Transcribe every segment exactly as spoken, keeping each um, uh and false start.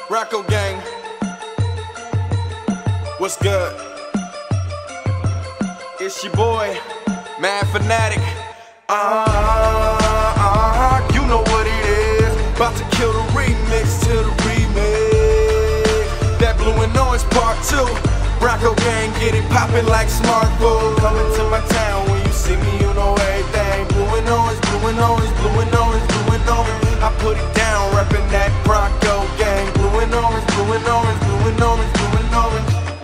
Rocco gang, what's good? It's your boy, MadFanatic. Uh-huh, uh-huh, you know what it is. About to kill the remix to the remake. That blue and orange part two. Bronco gang, get it poppin' like smartphone. Coming to my town, when you see me, you know everything. Blue and orange, blue and orange, blue and orange, blue and orange. I put it down, reppin' that Bronco gang. Blue and orange, blue and orange, blue and orange, blue and orange.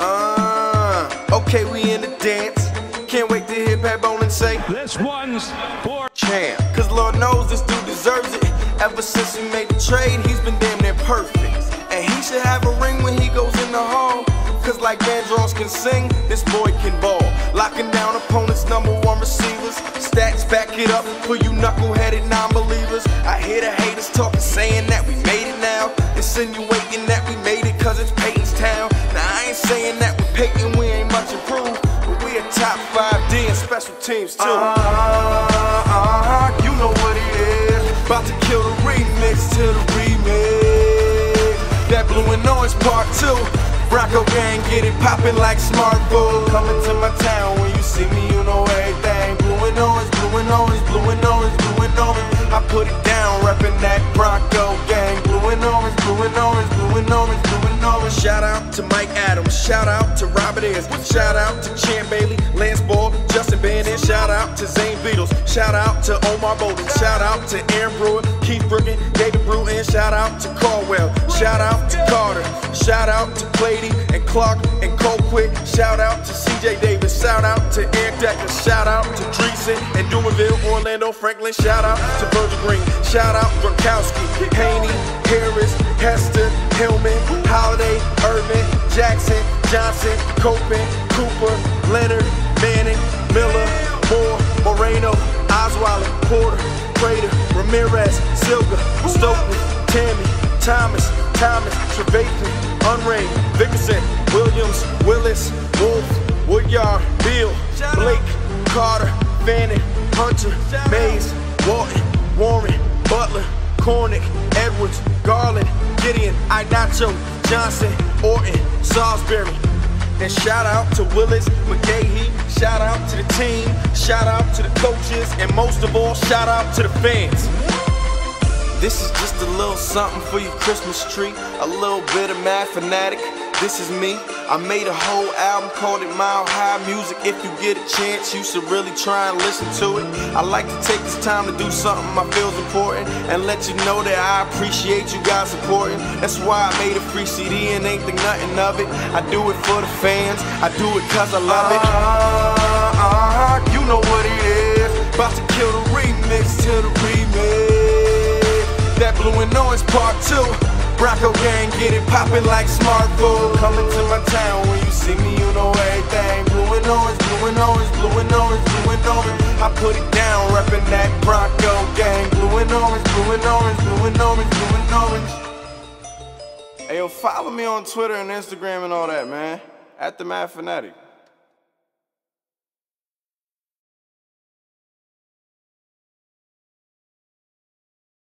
Uh, okay, we in the dance. Can't wait to hear Pat Bowling say, this one's for champ. Cause Lord knows this dude deserves it. Ever since we made the trade, he's been damn near perfect. And he should have a ring when he goes in the hall. Cause like Vandross can sing, this boy can ball. Locking down opponents' number one receivers. Stats back it up for you knuckle-headed non-believers. I hear the haters talking, saying that we made it now. Insinuating that we made it cause it's Peyton's town. Now I ain't saying that with Peyton we ain't much improved, but we a top five D in special teams too. Uh-huh, uh-huh, you know what it is. About to kill the remix to the remake. That blue and orange part two. Bronco gang, get it poppin' like smartphone. Coming to my town, when you see me, you know everything. Blue and orange, blue and orange, blue and orange, blue and orange. I put it down, reppin' that Bronco gang. Blue and orange, blue and orange, blue and orange, blue and orange. Shout out to Mike Adams, shout out to Robert Ayers, shout out to Champ Bailey, Lance Ball, Justin Bannon, shout out to Zane Beatles, shout out to Omar Bolden, shout out to Aaron Brewer, Keith Brookin, David Bruin, shout out to Caldwell, shout out to Carter, shout out to Clady and Clark and Colquitt, shout out to C J Davis, shout out to Eric Decker, shout out to Dreesen and Dumerville, Orlando Franklin, shout out to Virgil Green, shout out Gronkowski, Haney, Harris, Hester, Hillman, Holiday, Irvin, Jackson, Johnson, Copen, Cooper, Leonard, Manning, Miller, Moore, Moreno, Osweiler, Porter, Prater, Ramirez, Silva, Stokely, Tammy, Thomas, Thomas, Trevathan, Unrain, Vickerson, Williams, Willis, Wolf, Woodyard, Beal, Blake, Carter, Fannin, Hunter, Mays, Walton, Warren, Butler, Cornick, Edwards, Garland, Gideon, Inacho, Johnson, Orton, Salisbury. And shout out to Willis, McGahee, shout out to the team, shout out to the coaches, and most of all, shout out to the fans. This is just a little something for your Christmas tree, a little bit of MadFanatic. This is me. I made a whole album, called it Mile High Music. If you get a chance, you should really try and listen to it. I like to take this time to do something I feel is important and let you know that I appreciate you guys supporting. That's why I made a free C D and ain't think nothing of it. I do it for the fans, I do it cause I love it. Uh-huh, uh-huh, you know what it is. About to kill the remix to the remake. That blue and orange part two. Bronco gang, get it poppin' like smartphone. Coming to my town, when you see me, you know everything. Blue and orange, blue and orange, blue and orange, blue and orange. I put it down, reppin' that Bronco gang. Blue and orange, blue and orange, blue and orange, blue and orange. Hey yo, follow me on Twitter and Instagram and all that, man. At TheMadFanatic.